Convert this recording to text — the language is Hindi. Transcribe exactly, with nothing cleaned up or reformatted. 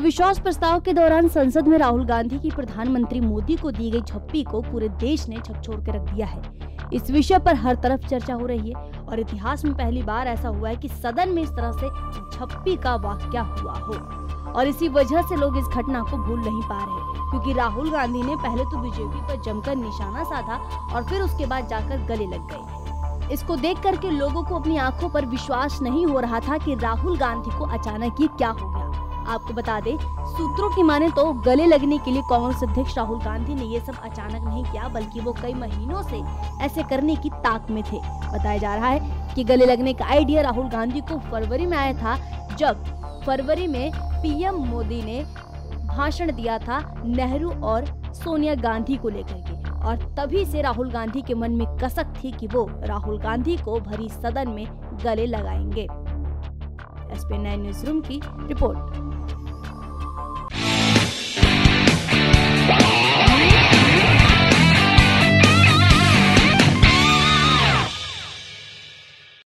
अविश्वास प्रस्ताव के दौरान संसद में राहुल गांधी की प्रधानमंत्री मोदी को दी गई झप्पी को पूरे देश ने झकझोर के रख दिया है। इस विषय पर हर तरफ चर्चा हो रही है और इतिहास में पहली बार ऐसा हुआ है कि सदन में इस तरह से झप्पी का वाकया हुआ हो और इसी वजह से लोग इस घटना को भूल नहीं पा रहे, क्योंकि राहुल गांधी ने पहले तो बीजेपी पर जमकर निशाना साधा और फिर उसके बाद जाकर गले लग गए। इसको देख करके लोगों को अपनी आंखों पर विश्वास नहीं हो रहा था कि राहुल गांधी को अचानक ये क्या हो गया। आपको बता दें, सूत्रों की माने तो गले लगने के लिए कांग्रेस अध्यक्ष राहुल गांधी ने ये सब अचानक नहीं किया, बल्कि वो कई महीनों से ऐसे करने की ताक में थे। बताया जा रहा है कि गले लगने का आइडिया राहुल गांधी को फरवरी में आया था, जब फरवरी में पीएम मोदी ने भाषण दिया था नेहरू और सोनिया गांधी को लेकर के, और तभी से राहुल गांधी के मन में कसक थी कि वो राहुल गांधी को भरी सदन में गले लगाएंगे। S P nine newsroom की रिपोर्ट।